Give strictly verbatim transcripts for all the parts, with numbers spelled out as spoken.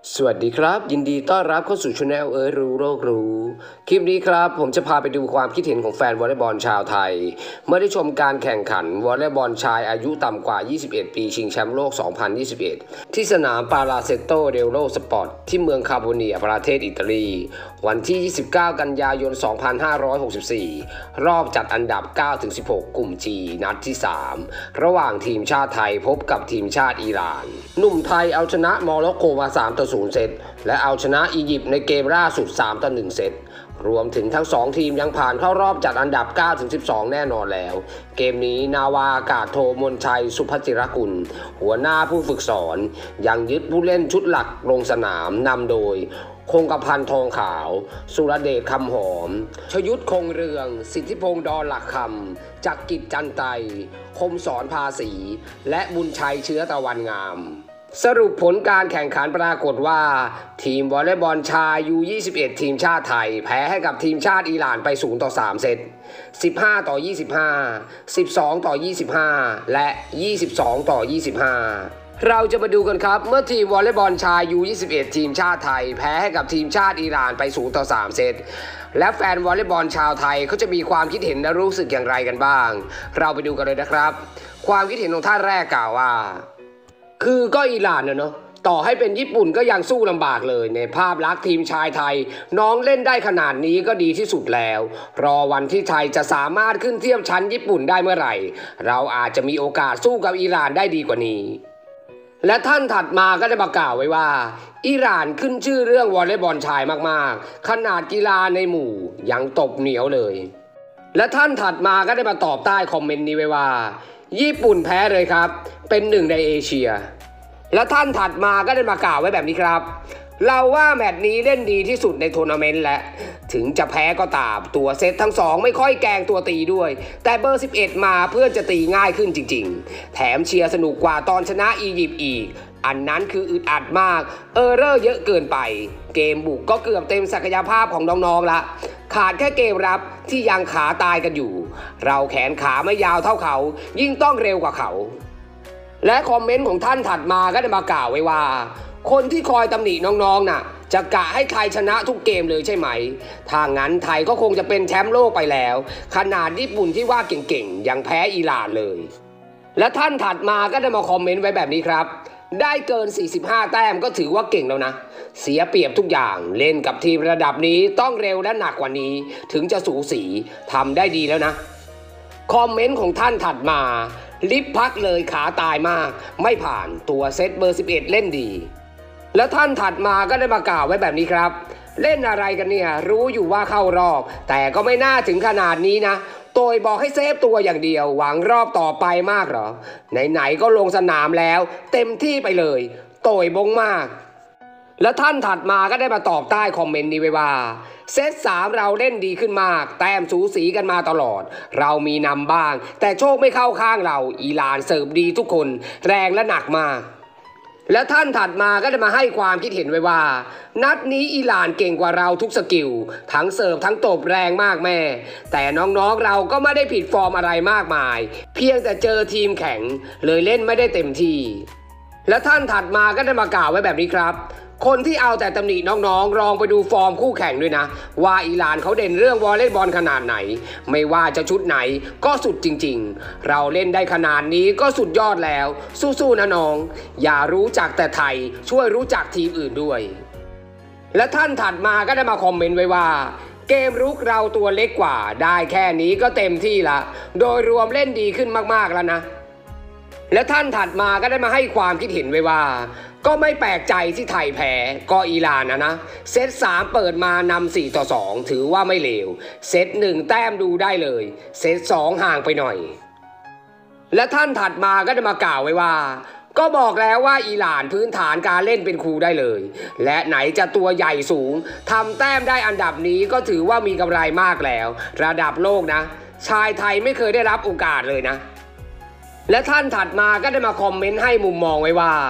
สวัสดีครับยินดีต้อนรับเข้าสู่ช anel เอ๋ยรู้โลกรู้คลิปนี้ครับผมจะพาไปดูความคิดเห็นของแฟนวอลเลย์บอลชาวไทยเมื่อได้ชมการแข่งขันวอลเลย์บอลชายอายุต่ำกว่ายี่สิบเอ็ดปีชิงแชมป์โลก สองพันยี่สิบเอ็ด ที่สนามปาราเซโตเดโลสปอร์ตที่เมืองคาโบเนียประเทศอิตาลีวันที่ยี่สิบเก้ากันยายนสองพันห้าร้อยหกสิบสี่รอบจัดอันดับ เก้าถึงสิบหก กลุ่ม G นัดที่สามระหว่างทีมชาติไทยพบกับทีมชาติอิหร่านหนุ่มไทยเอาชนะโมร็อกโกมาสามต่อศูนย์เซตและเอาชนะอียิปต์ในเกมล่าสุดสามต่อหนึ่งเซตรวมถึงทั้งสองทีมยังผ่านเข้ารอบจัดอันดับ เก้าถึงสิบสอง แน่นอนแล้วเกมนี้นาวาอากาศโทมนชัยสุภจิรกุลหัวหน้าผู้ฝึกสอนยังยึดผู้เล่นชุดหลักลงสนามนำโดยคงกระพันทองขาวสุรเดชคำหอมชยุทธคงเรืองสิทธิพงษ์ดอนหลักคำจักกิจจันไตคมสอนภาษีและบุญชัยเชื้อตะวันงามสรุปผลการแข่งขันปรากฏว่าทีมวอลเลย์บอลชาย ยู ยี่สิบเอ็ด ทีมชาติไทยแพ้ให้กับทีมชาติอิหร่านไปศูนย์ต่อสามเซตสิบห้าต่อยี่สิบห้า สิบสองต่อยี่สิบห้าและยี่สิบสองต่อยี่สิบห้าเราจะมาดูกันครับเมื่อทีมวอลเลย์บอลชาย ยู ยี่สิบเอ็ด ทีมชาติไทยแพ้ให้กับทีมชาติอิหร่านไปศูนย์ต่อสามเซตและแฟนวอลเลย์บอลชาวไทยเขาจะมีความคิดเห็นและรู้สึกอย่างไรกันบ้างเราไปดูกันเลยนะครับความคิดเห็นของท่านแรกกล่าวว่าคือก็อิหร่านเนาะต่อให้เป็นญี่ปุ่นก็ยังสู้ลำบากเลยในภาพลักษณ์ทีมชายไทยน้องเล่นได้ขนาดนี้ก็ดีที่สุดแล้วรอวันที่ไทยจะสามารถขึ้นเทียบชั้นญี่ปุ่นได้เมื่อไหร่เราอาจจะมีโอกาสสู้กับอิหร่านได้ดีกว่านี้และท่านถัดมาก็ได้ประกาศไว้ว่าอิหร่านขึ้นชื่อเรื่องวอลเลย์บอลชายมากๆขนาดกีฬาในหมู่ยังตบเหนียวเลยและท่านถัดมาก็ได้มาตอบใต้คอมเมนต์นี้ไว้ว่าญี่ปุ่นแพ้เลยครับเป็นหนึ่งในเอเชียและท่านถัดมาก็ได้มากล่าวไว้แบบนี้ครับเราว่าแมตช์นี้เล่นดีที่สุดในทัวร์นาเมนต์และถึงจะแพ้ก็ตามตัวเซตทั้งสองไม่ค่อยแกงตัวตีด้วยแต่เบอร์สิบเอ็ดมาเพื่อจะตีง่ายขึ้นจริงๆแถมเชียร์สนุกกว่าตอนชนะอียิปต์อีกอันนั้นคืออึดอัดมากเออร์เรอร์เยอะเกินไปเกมบุกก็เกือบเต็มศักยภาพของน้องๆละขาดแค่เกมรับที่ยังขาตายกันอยู่เราแขนขาไม่ยาวเท่าเขายิ่งต้องเร็วกว่าเขาและคอมเมนต์ของท่านถัดมาก็ได้มากล่าวไว้ว่าคนที่คอยตำหนิน้องๆน่ะจะกะให้ไทยชนะทุกเกมเลยใช่ไหมถ้างั้นไทยก็คงจะเป็นแชมป์โลกไปแล้วขนาดญี่ปุ่นที่ว่าเก่งๆยังแพ้อิหร่านเลยและท่านถัดมาก็ได้มาคอมเมนต์ไว้แบบนี้ครับได้เกินสี่สิบห้าแต้มก็ถือว่าเก่งแล้วนะเสียเปรียบทุกอย่างเล่นกับทีมระดับนี้ต้องเร็วและหนักกว่านี้ถึงจะสูสีทำได้ดีแล้วนะคอมเมนต์ของท่านถัดมาลิฟพักเลยขาตายมากไม่ผ่านตัวเซตเบอร์สิบเอ็ดเล่นดีแล้วท่านถัดมาก็ได้มากล่าวไว้แบบนี้ครับเล่นอะไรกันเนี่ยรู้อยู่ว่าเข้ารอบแต่ก็ไม่น่าถึงขนาดนี้นะโตยบอกให้เซฟตัวอย่างเดียวหวังรอบต่อไปมากเหรอไหนๆก็ลงสนามแล้วเต็มที่ไปเลยโตยบงมากแล้วท่านถัดมาก็ได้มาตอบใต้คอมเมนต์นี้ไว้ว่าเซตสามเราเล่นดีขึ้นมากแต้มสูสีกันมาตลอดเรามีนำบ้างแต่โชคไม่เข้าข้างเราอิหร่านเสิร์ฟดีทุกคนแรงและหนักมากและท่านถัดมาก็ได้มาให้ความคิดเห็นไว้ว่านัดนี้อิหร่านเก่งกว่าเราทุกสกิลทั้งเสิร์ฟทั้งตบแรงมากแม่แต่น้องๆเราก็ไม่ได้ผิดฟอร์มอะไรมากมายเพียงแต่เจอทีมแข็งเลยเล่นไม่ได้เต็มที่และท่านถัดมาก็ได้มากล่าวไว้แบบนี้ครับคนที่เอาแต่ตำหนิน้องๆลองไปดูฟอร์มคู่แข่งด้วยนะว่าอิหร่านเขาเด่นเรื่องวอลเลย์บอลขนาดไหนไม่ว่าจะชุดไหนก็สุดจริงๆเราเล่นได้ขนาดนี้ก็สุดยอดแล้วสู้ๆนะน้องอย่ารู้จักแต่ไทยช่วยรู้จักทีมอื่นด้วยและท่านถัดมาก็ได้มาคอมเมนต์ไว้ว่าเกมรุกเราตัวเล็กกว่าได้แค่นี้ก็เต็มที่ละโดยรวมเล่นดีขึ้นมากๆแล้วนะและท่านถัดมาก็ได้มาให้ความคิดเห็นไว้ว่าก็ไม่แปลกใจที่ไทยแพ้ก็อิหร่านนะนะเซตสามเปิดมานำสี่ต่อสองถือว่าไม่เลวเซตหนึ่งแต้มดูได้เลยเซตสองห่างไปหน่อยและท่านถัดมาก็ได้มากล่าวไว้ว่าก็บอกแล้วว่าอิหร่านพื้นฐานการเล่นเป็นครูได้เลยและไหนจะตัวใหญ่สูงทำแต้มได้อันดับนี้ก็ถือว่ามีกำไรมากแล้วระดับโลกนะชายไทยไม่เคยได้รับโอกาสเลยนะและท่านถัดมาก็ได้มาคอมเมนต์ให้มุมมองไว้ว่า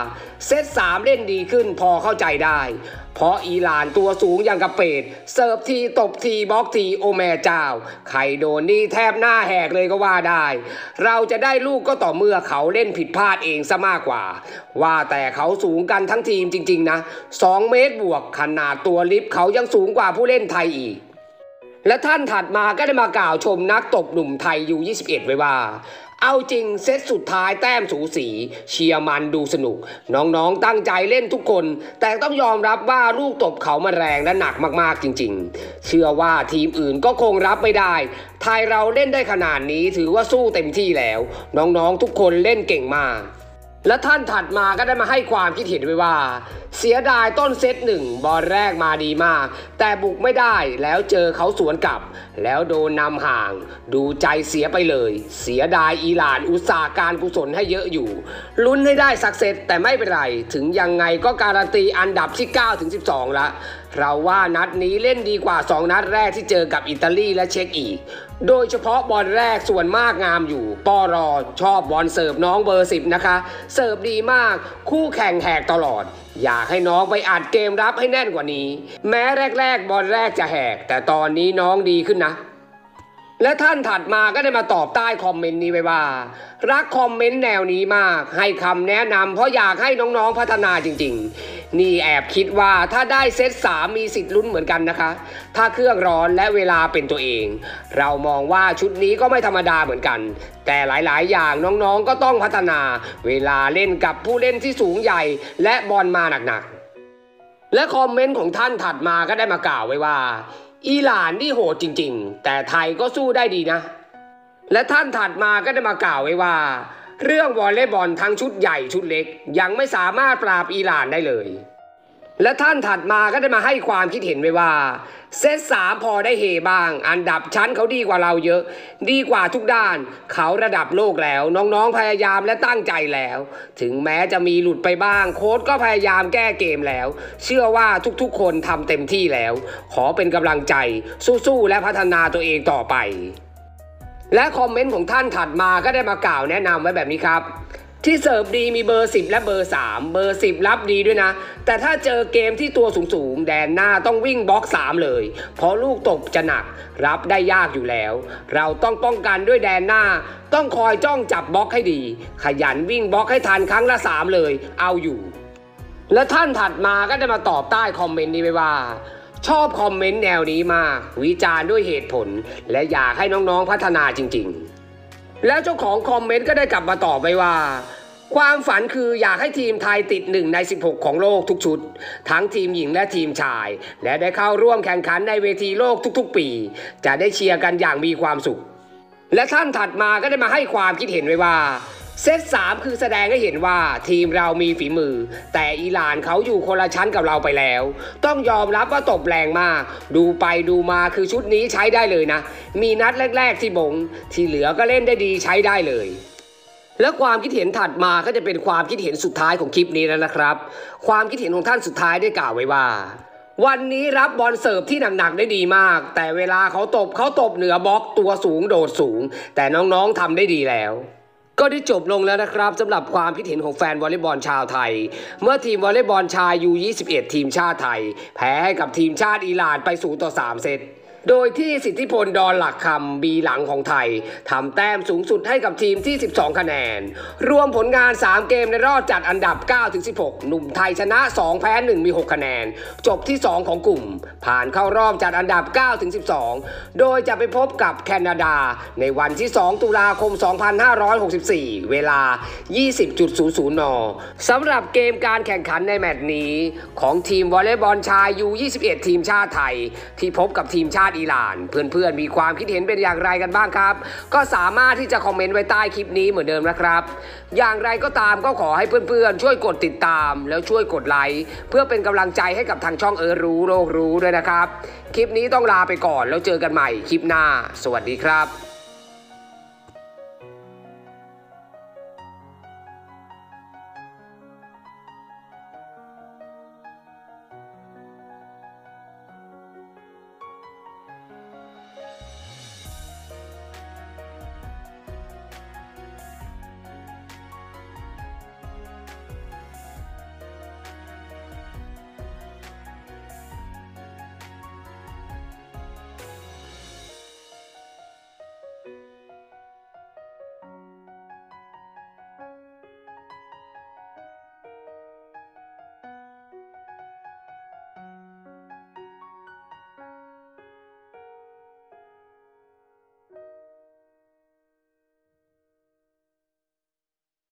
เซตสามเล่นดีขึ้นพอเข้าใจได้เพราะอิหร่านตัวสูงอย่างกระเป็ดเสิร์ฟทีตบทีบล็อกทีโอแม่เจ้าใครโดนนี่แทบหน้าแหกเลยก็ว่าได้เราจะได้ลูกก็ต่อเมื่อเขาเล่นผิดพลาดเองซะมากกว่าว่าแต่เขาสูงกันทั้งทีมจริงๆนะสองเมตรบวกขนาดตัวลิฟต์เขายังสูงกว่าผู้เล่นไทยอีกและท่านถัดมาก็ได้มากล่าวชมนักตบหนุ่มไทยยูยี่สิบเอ็ดไว้ว่าเอาจริงเซตสุดท้ายแต้มสูสีเชียร์มันดูสนุกน้องๆตั้งใจเล่นทุกคนแต่ต้องยอมรับว่าลูกตบเขามันแรงและหนักมากๆจริงๆเชื่อว่าทีมอื่นก็คงรับไม่ได้ไทยเราเล่นได้ขนาดนี้ถือว่าสู้เต็มที่แล้วน้องๆทุกคนเล่นเก่งมากและท่านถัดมาก็ได้มาให้ความคิดเห็นไว้ว่าเสียดายต้นเซตหนึ่งบอลแรกมาดีมากแต่บุกไม่ได้แล้วเจอเขาสวนกลับแล้วโดนนำห่างดูใจเสียไปเลยเสียดายอิหร่านอุตสาหการกุศลให้เยอะอยู่ลุ้นให้ได้สักเซตแต่ไม่เป็นไรถึงยังไงก็การันตีอันดับที่เก้าถึงสิบสองละเราว่านัดนี้เล่นดีกว่าสองนัดแรกที่เจอกับอิตาลีและเช็กอีกโดยเฉพาะบอลแรกส่วนมากงามอยู่ปอรอชอบบอลเสิร์ฟน้องเบอร์สิบนะคะเสิร์ฟดีมากคู่แข่งแหกตลอดอยากให้น้องไปอัดเกมรับให้แน่นกว่านี้แม้แรกๆบอลแรกจะแหกแต่ตอนนี้น้องดีขึ้นนะและท่านถัดมาก็ได้มาตอบใต้คอมเมนต์นี้ไว้ว่ารักคอมเมนต์แนวนี้มากให้คำแนะนำเพราะอยากให้น้องๆพัฒนาจริงๆนี่แอบคิดว่าถ้าได้เซตสามมีสิทธิ์ลุ้นเหมือนกันนะคะถ้าเครื่องร้อนและเวลาเป็นตัวเองเรามองว่าชุดนี้ก็ไม่ธรรมดาเหมือนกันแต่หลายๆอย่างน้องๆก็ต้องพัฒนาเวลาเล่นกับผู้เล่นที่สูงใหญ่และบอลมาหนักๆและคอมเมนต์ของท่านถัดมาก็ได้มากล่าวไว้ว่าอิหร่านนี่โหดจริงๆแต่ไทยก็สู้ได้ดีนะและท่านถัดมาก็ได้มากล่าวไว้ว่าเรื่องวอลเลย์บอลทั้งชุดใหญ่ชุดเล็กยังไม่สามารถปราบอิหร่านได้เลยและท่านถัดมาก็ได้มาให้ความคิดเห็นไว้ว่าเซตสามพอได้เฮบ้างอันดับชั้นเขาดีกว่าเราเยอะดีกว่าทุกด้านเขาระดับโลกแล้วน้องๆพยายามและตั้งใจแล้วถึงแม้จะมีหลุดไปบ้างโค้ชก็พยายามแก้เกมแล้วเชื่อว่าทุกๆคนทำเต็มที่แล้วขอเป็นกำลังใจสู้ๆและพัฒนาตัวเองต่อไปและคอมเมนต์ของท่านถัดมาก็ได้มากล่าวแนะนำไว้แบบนี้ครับที่เสิร์ฟดีมีเบอร์สิบและเบอร์สามเบอร์สิบรับดีด้วยนะแต่ถ้าเจอเกมที่ตัวสูงๆแดนหน้าต้องวิ่งบล็อกสามเลยเพราะลูกตกจะหนักรับได้ยากอยู่แล้วเราต้องป้องกันด้วยแดนหน้าต้องคอยจ้องจับบล็อกให้ดีขยันวิ่งบล็อกให้ทันครั้งละสามเลยเอาอยู่และท่านถัดมาก็ได้มาตอบใต้คอมเมนต์นี้ไว้ว่าชอบคอมเมนต์แนวนี้มากวิจารณ์ด้วยเหตุผลและอยากให้น้องๆพัฒนาจริงๆแล้วเจ้าของคอมเมนต์ก็ได้กลับมาตอบไว้ว่าความฝันคืออยากให้ทีมไทยติดหนึ่งในสิบหกของโลกทุกชุดทั้งทีมหญิงและทีมชายและได้เข้าร่วมแข่งขันในเวทีโลกทุกๆปีจะได้เชียร์กันอย่างมีความสุขและท่านถัดมาก็ได้มาให้ความคิดเห็นไว้ว่าเซตสามคือแสดงให้เห็นว่าทีมเรามีฝีมือแต่อิหร่านเขาอยู่คนละชั้นกับเราไปแล้วต้องยอมรับว่าตบแรงมากดูไปดูมาคือชุดนี้ใช้ได้เลยนะมีนัดแรกๆที่บงที่เหลือก็เล่นได้ดีใช้ได้เลยและความคิดเห็นถัดมาก็จะเป็นความคิดเห็นสุดท้ายของคลิปนี้แล้วนะครับความคิดเห็นของท่านสุดท้ายได้กล่าวไว้ว่าวันนี้รับบอลเสิร์ฟที่หนักๆได้ดีมากแต่เวลาเขาตบเขาตบเหนือบล็อกตัวสูงโดดสูงแต่น้องๆทำได้ดีแล้วก็ได้จบลงแล้วนะครับสำหรับความคิดเห็นของแฟนวอลเลย์บอลชาวไทยเมื่อทีมวอลเลย์บอลชาย ยู ยี่สิบเอ็ด ทีมชาติไทยแพ้ให้กับทีมชาติอิหร่านไปศูนย์ต่อสามเซตโดยที่สิทธิพลดอนหลักคำบีหลังของไทยทำแต้มสูงสุดให้กับทีมที่สิบสองคะแนนรวมผลงานสามเกมในรอบจัดอันดับ เก้าถึงสิบหก หนุ่มไทยชนะสองแพ้หนึ่งมีหกคะแนนจบที่สองของกลุ่มผ่านเข้ารอบจัดอันดับ เก้าถึงสิบสอง โดยจะไปพบกับแคนาดาในวันที่สองตุลาคมสองพันห้าร้อยหกสิบสี่เวลา ยี่สิบนาฬิกา นสำหรับเกมการแข่งขันในแมตช์นี้ของทีมวอลเลย์บอลชาย ยู ยี่สิบเอ็ด ทีมชาติไทยที่พบกับทีมชาติอิหร่านเพื่อนๆมีความคิดเห็นเป็นอย่างไรกันบ้างครับก็สามารถที่จะคอมเมนต์ไว้ใต้คลิปนี้เหมือนเดิมนะครับอย่างไรก็ตามก็ขอให้เพื่อนๆช่วยกดติดตามแล้วช่วยกดไลค์เพื่อเป็นกำลังใจให้กับทางช่องเออรู้โลกรู้ด้วยนะครับคลิปนี้ต้องลาไปก่อนแล้วเจอกันใหม่คลิปหน้าสวัสดีครับ